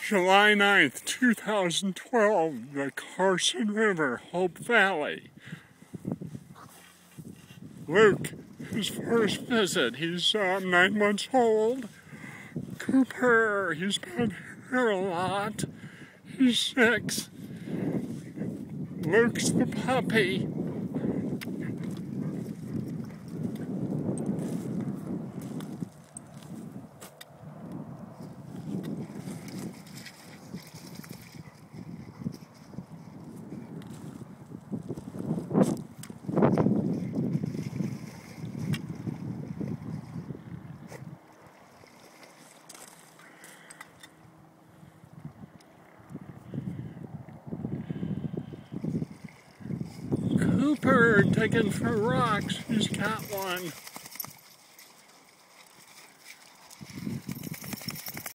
July 9th, 2012, the Carson River, Hope Valley. Luke, his first visit, he's 9 months old. Cooper, he's been here a lot. He's 6. Luke's the puppy. Cooper taken for rocks. He's got one.